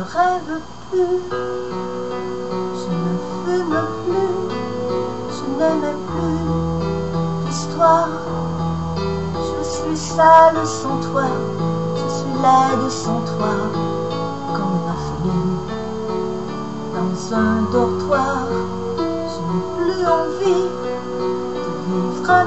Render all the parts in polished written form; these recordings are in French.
rêve plus, je ne fume plus, je n'aimais plus l'histoire. Je suis sale sans toi, je suis laide sans toi, comme une orpheline dans un dortoir. Je n'ai plus envie de vivre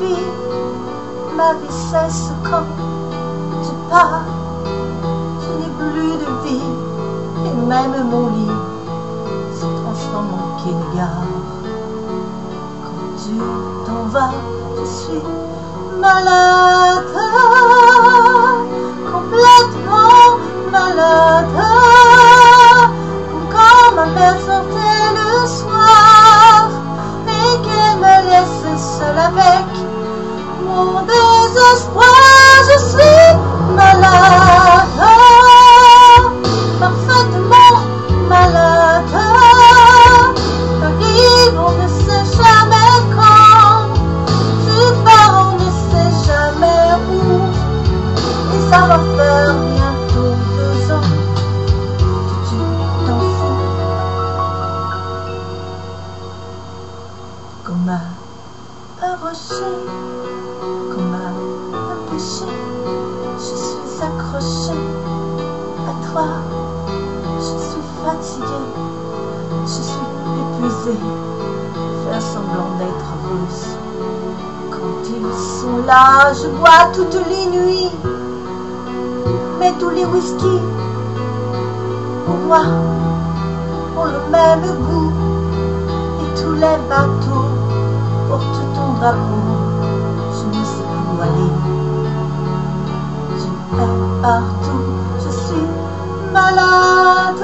ma vie cesse quand tu pars. Je n'ai plus de vie, et même mon lit se transforme en quai de gare. Quand tu t'en vas, je suis malade, complètement malade, comme quand ma mère sortait le soir et qu'elle me laissait seule avec mon désespoir. Je suis malade, parfaitement malade. Arrive, on ne sait jamais quand. Tu pars, on ne sait jamais où. Et ça va faire bientôt 2 ans que tu t'en fous. Comme un rocher, comme un péché, je suis accrochée à toi. Je suis fatiguée, je suis épuisée, faire semblant d'être heureuse. Quand ils sont là, je bois toutes les nuits, mais tous les whisky, pour moi, ont le même goût. Et tous les bateaux portent ton drapeau, je ne sais plus où aller. Tu es partout, je suis malade,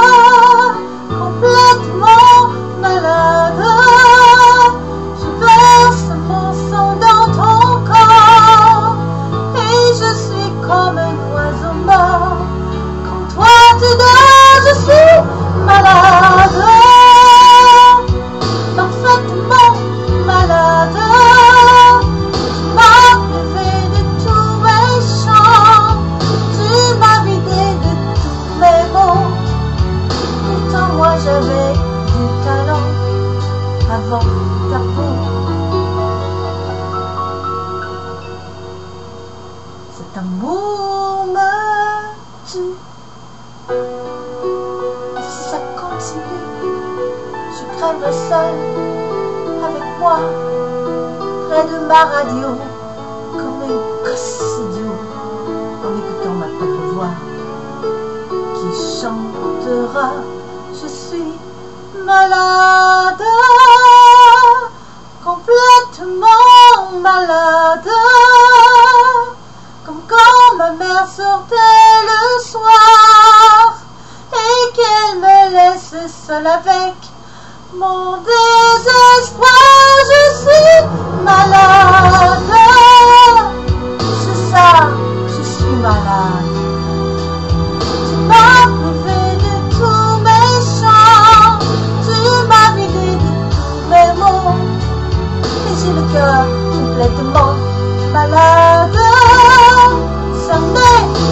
complètement malade. Je verse mon sang dans ton corps et je suis comme un oiseau mort. Quand toi tu dors, je suis malade, parfaitement malade. Tu m'as privé de tous mes chants, tu m'as vidé de tous mes mots. Pourtant moi j'avais du talent avant ta peau. Cet amour me tue. Et si ça continue, je crèverai seule avec moi, près de ma radio, comme un gosse idiot, en écoutant ma propre voix qui chantera. Je suis malade, complètement malade, comme quand ma mère sortait le soir et qu'elle me laissait seule avec mon désespoir. Je suis malade, c'est ça, je suis malade. Tu m'as privé de tous mes chants, tu m'as vidé de tous mes mots, et j'ai le cœur complètement malade. Ça n'est